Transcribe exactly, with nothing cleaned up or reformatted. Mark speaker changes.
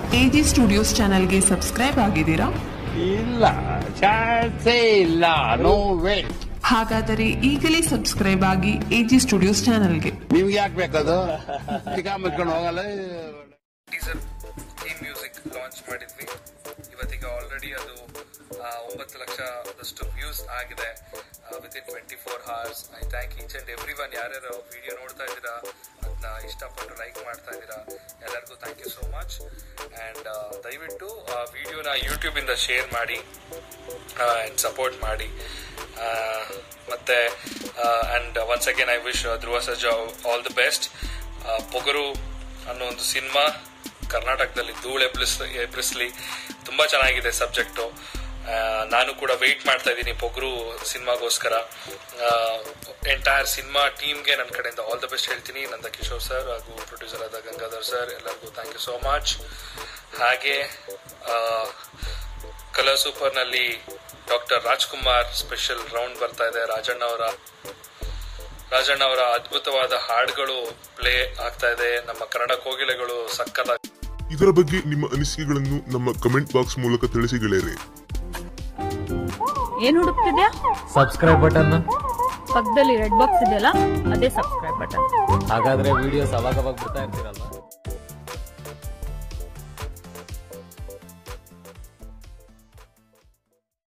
Speaker 1: AG studios ಚಾನೆಲ್ಗೆ subscribe ಆಗಿದ್ದೀರಾ?
Speaker 2: ಇಲ್ಲ, ಚಾನ್ಸೇ ಇಲ್ಲ. No way.
Speaker 1: ಹಾಗಾದರೆ ಈಗಲೇ ಸಬ್ಸ್ಕ್ರೈಬ್ ಆಗಿ ಎಜಿ ಸ್ಟುಡಿಯೋಸ್ ಚಾನೆಲ್ಗೆ.
Speaker 2: ನಿಮ್ಗೆ ಯಾಕೆ ಬೇಕದು? ಮುಚ್ಕೊಂಡು ಹೋಗಲ್ಲ.
Speaker 3: ಟೀಸರ್ ಥೀಮ್ ಮ್ಯೂಸಿಕ್ ಲಾಂಚ್ ಮಾಡಿದ್ವಿ. ಇವತ್ತಿಗೆ ಆಲ್ರೆಡಿ ಅದು ಒಂಬತ್ತು ಲಕ್ಷದಷ್ಟು ವ್ಯೂಸ್ ಆಗಿದೆ within twenty four hours. I thank each and everyone. ಯಾರ್ಯಾರು ವಿಡಿಯೋ ನೋಡ್ತಾ ಇದ್ದೀರಾ, ಅದನ್ನ ಇಷ್ಟಪಟ್ಟು ಲೈಕ್ ಮಾಡ್ತಾ ಇದ್ದೀರಾ, ಎಲ್ಲರಿಗೂ thank you so much. And ದಯವಿಟ್ಟು ವಿಡಿಯೋನ ಯೂಟ್ಯೂಬಿಂದ ಶೇರ್ ಮಾಡಿ ಆ್ಯಂಡ್ ಸಪೋರ್ಟ್ ಮಾಡಿ. ಮತ್ತೆ and once again I wish Dhruva Sarja all the best. Pogaru ಅನ್ನೋ ಒಂದು ಸಿನಿಮಾ ಕರ್ನಾಟಕದಲ್ಲಿ ಧೂಳು ಎಬ್ಬಿಸ್ ಎಬ್ಬಿಸ್ಲಿ. ತುಂಬ ಚೆನ್ನಾಗಿದೆ ಸಬ್ಜೆಕ್ಟು. ನಾನು ಕೂಡ ವೆಯ್ಟ್ ಮಾಡ್ತಾ ಇದ್ದೀನಿ ಪೊಗರು ಸಿನಿಮಾಗೋಸ್ಕರ. ಎಂಟೈರ್ ಸಿನಿಮಾ ಟೀಮ್ಗೆ ನನ್ನ ಕಡೆಯಿಂದ ಆಲ್ ದ ಬೆಸ್ಟ್ ಹೇಳ್ತೀನಿ. ನಂದಕಿಶೋರ್ ಸರ್ ಹಾಗೂ ಪ್ರೊಡ್ಯೂಸರ್ ಆದ ಗಂಗಾಧರ್ ಸರ್ ಎಲ್ಲರಿಗೂ ಥ್ಯಾಂಕ್ ಯು ಸೋ ಮಚ್. ಹಾಗೆ ಕಲರ್ ಸೂಪರ್ನಲ್ಲಿ ಡಾಕ್ಟರ್ ರಾಜ್ಕುಮಾರ್ ಸ್ಪೆಷಲ್ ರೌಂಡ್ ಬರ್ತಾ ಇದೆ. ರಾಜಣ್ಣ ಅವರ ರಾಜಣ್ಣ ಅವರ ಅದ್ಭುತವಾದ ಹಾಡುಗಳು ಪ್ಲೇ ಆಗ್ತಾ ಇದೆ. ನಮ್ಮ ಕನ್ನಡ ಕೋಗಿಲೆಗಳು ಸಕ್ಕತ್ತಾಗಿ.
Speaker 4: ಇದರ ಬಗ್ಗೆ ನಿಮ್ಮ ಅನಿಸಿಕೆಗಳನ್ನು ನಮ್ಮ ಕಮೆಂಟ್ ಬಾಕ್ಸ್ ಮೂಲಕ ತಿಳಿಸಿ ಗೆಳೆಯರೆ.
Speaker 5: ಏನ್ ಹುಡುಕ್ತಿದ್ಯಾ?
Speaker 6: Subscribe button.
Speaker 5: ಪಕ್ಕದಲ್ಲಿ ರೆಡ್ ಬಾಕ್ಸ್ ಇದೆಯಲ್ಲ, ಅದೇ ಸಬ್ಸ್ಕ್ರೈಬ್ ಬಟನ್.
Speaker 6: ಹಾಗಾದ್ರೆ ವಿಡಿಯೋಸ್ ಅವಾಗ ಅವಾಗ ಬರ್ತಾ ಇರ್ತೀರಲ್ವಾ?